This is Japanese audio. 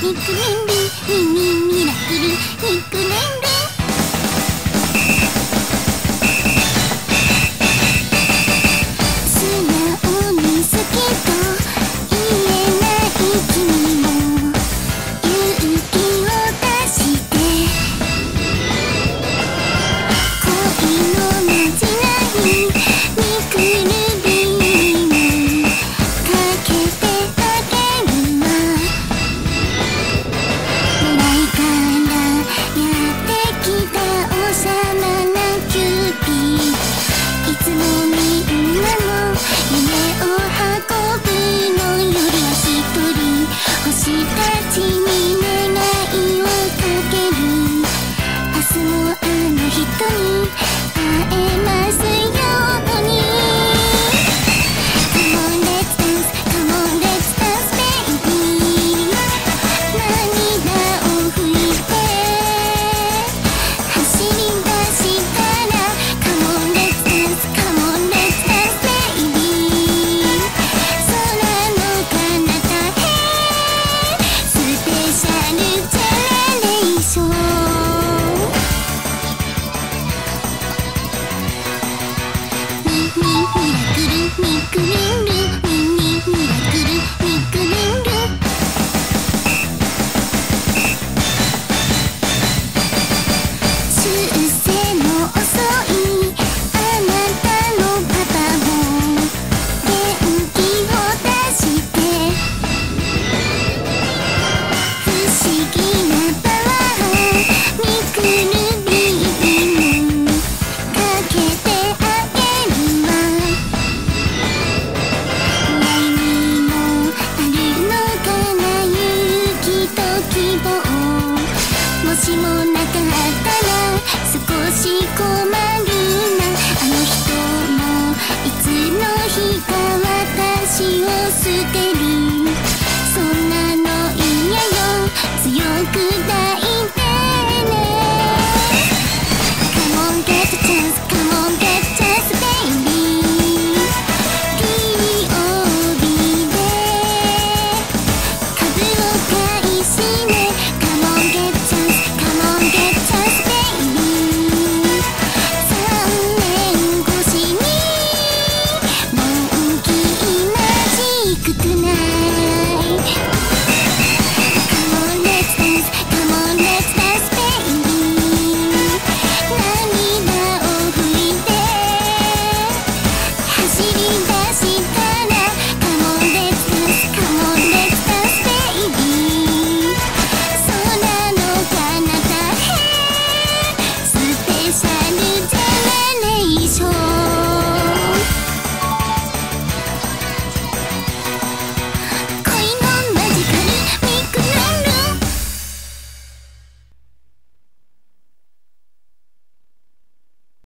ニックネームミラクルニックネーム素直に好きと言えない君も勇気を出して恋のまじないミクルビームかけてあげるわ未来からやってきた幼なキューピーいつもみんなの夢を運ぶのよりは一人星たちに願いをかける明日もあの人に会えますように Come on let's dance Come on let's dance baby 涙を拭いて走り出したら Come on let's dance Come on let's dance baby 空の彼方へスペシャルジェネレーションミラクルミクルンルミラクルミクルンル出世の遅いあなたのパパも元気を出して不思議なパワーミクルビームかけてあげるわ来にもあるのかな勇気と希望もしもなかったら少し困るなあの人もいつの日か私を捨てるそんなの嫌よ強く